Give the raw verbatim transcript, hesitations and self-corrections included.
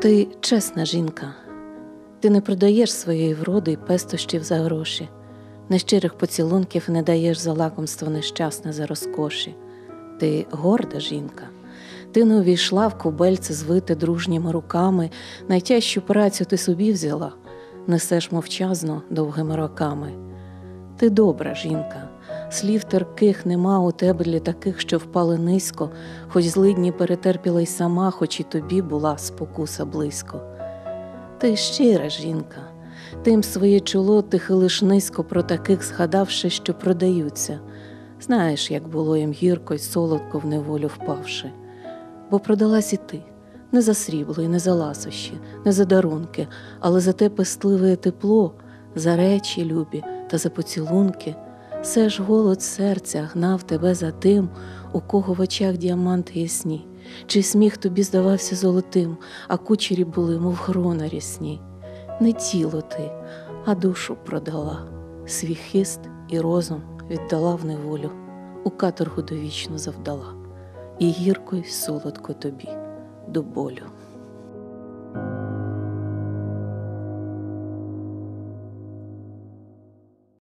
Ти чесна жінка. Ти не продаєш своєї вроди й пестощів за гроші, нещирих поцілунків не даєш за лакомство нещасне за розкоші. Ти горда жінка. Ти не увійшла в кубельце звите дружніми руками, найтяжчу працю ти собі взяла, несеш мовчазно довгими роками. Ти добра жінка. Слів терпких нема у тебе для таких, що впали низько, хоч злидні перетерпіла й сама, хоч і тобі була спокуса близько. Ти щира жінка, тим своє чоло ти хилиш низько про таких, згадавши, що продаються. Знаєш, як було їм гірко й солодко в неволю впавши. Бо продалась і ти, не за срібло і не за ласощі, не за дарунки, але за те пестливе тепло, за речі любі та за поцілунки. Все ж голод серця гнав тебе за тим, у кого в очах діаманти ясні, чий сміх тобі здавався золотим, а кучері були, мов грона рясні. Не тіло ти, а душу продала, свій хист і розум віддала в неволю, у каторгу довічну завдала, і гірко й солодко тобі до болю.